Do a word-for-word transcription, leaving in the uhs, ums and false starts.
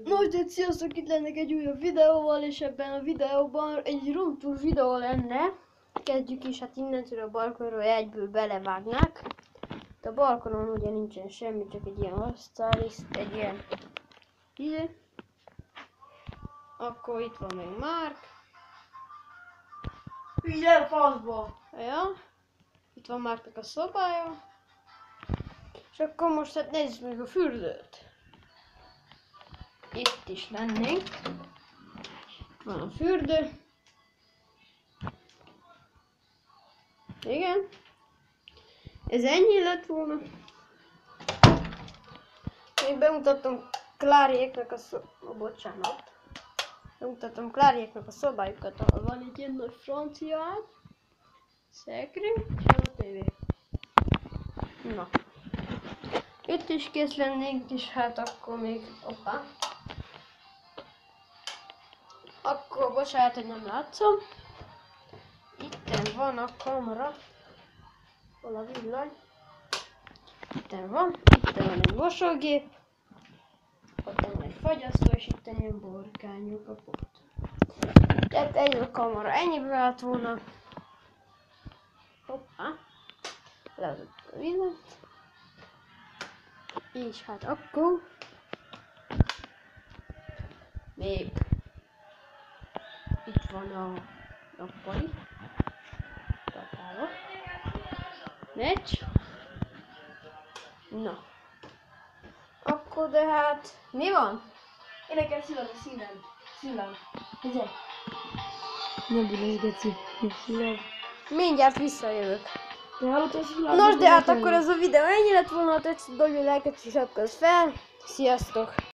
Nos, de sziasztok, itt lennek egy újabb videóval, és ebben a videóban egy roomtour videó lenne. Kezdjük is, hát innentől a balkonról egyből belevágnák. De a balkonon ugye nincsen semmi, csak egy ilyen asztal, és egy ilyen ide. Akkor itt van még Márk. Ilyen faszba! Ja. Itt van Márknak a szobája. És akkor most hát nézzük meg a fürdőt. Itt is lennénk. Van a fürdő. Igen. Ez ennyi lett volna. Még bemutattam Kláriéknak a szobájukat. Bocsánat. Bemutattam Kláriéknak a szobájukat, ahol van egy ilyen nagy francia ágy, szekrény, és a tévé. Na. Itt is kész lennénk, és hát akkor még... Hoppá. Akkor bocsánat, hogy nem látszom. Itten van a kamera. Hol a villany? Itten van. Itten van egy mosógép. Ott van egy fagyasztó, és itten ilyen borkányok a pot. Tehát egy a kamera ennyibe állt volna. Hoppá. Leadott a villanyt. És hát akkor... Még... Itt van a nappali. Tatára. Meccs. Na. Akkor de hát... Mi van? Én nekem szilad a szívem. Szilad. Ezek. Ne büdös, geci. Szilad. Mindjárt visszajövök. Te hallottad, szilad? Nos, de hát akkor ez a videó ennyi lett volna, ha tetszett, dobj a lájkot és akkor fel. Sziasztok!